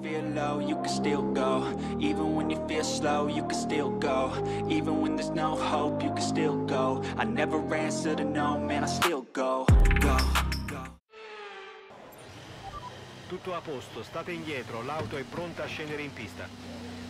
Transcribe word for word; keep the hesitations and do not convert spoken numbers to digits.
feel low, you can still go. Even when you feel slow, you can still go. Even when there's no hope, you can still go. I never answer to no, man, I still go. Go, go. Tutto a posto, state indietro, l'auto è pronta a scendere in pista.